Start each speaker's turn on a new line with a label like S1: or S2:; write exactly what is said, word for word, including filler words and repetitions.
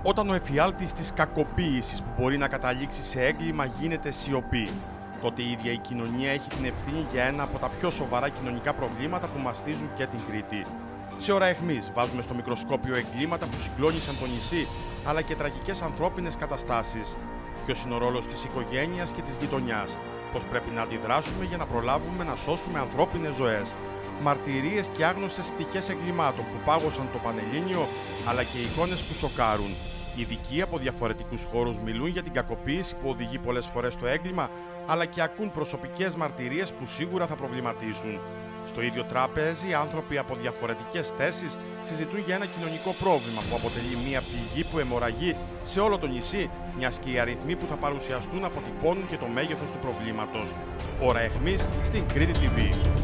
S1: Όταν ο εφιάλτης της κακοποίησης που μπορεί να καταλήξει σε έγκλημα γίνεται σιωπή, τότε η ίδια η κοινωνία έχει την ευθύνη για ένα από τα πιο σοβαρά κοινωνικά προβλήματα που μαστίζουν και την Κρήτη. Σε ώρα αιχμής βάζουμε στο μικροσκόπιο εγκλήματα που συγκλώνησαν το νησί, αλλά και τραγικές ανθρώπινες καταστάσεις. Ποιος είναι ο ρόλος της οικογένειας και της γειτονιάς, πώς πρέπει να αντιδράσουμε για να προλάβουμε να σώσουμε ανθρώπινες ζωές. Μαρτυρίες και άγνωστες πτυχές εγκλημάτων που πάγωσαν το Πανελλήνιο, αλλά και εικόνες που σοκάρουν. Ειδικοί από διαφορετικούς χώρους μιλούν για την κακοποίηση που οδηγεί πολλές φορές στο έγκλημα, αλλά και ακούν προσωπικές μαρτυρίες που σίγουρα θα προβληματίσουν. Στο ίδιο τράπεζι, άνθρωποι από διαφορετικές θέσεις συζητούν για ένα κοινωνικό πρόβλημα που αποτελεί μια πληγή που αιμορραγεί σε όλο το νησί, μιας και οι αριθμοί που θα παρουσιαστούν αποτυπώνουν και το μέγεθος του προβλήματος. Ώρα αιχμής στην Κρήτη τι βι.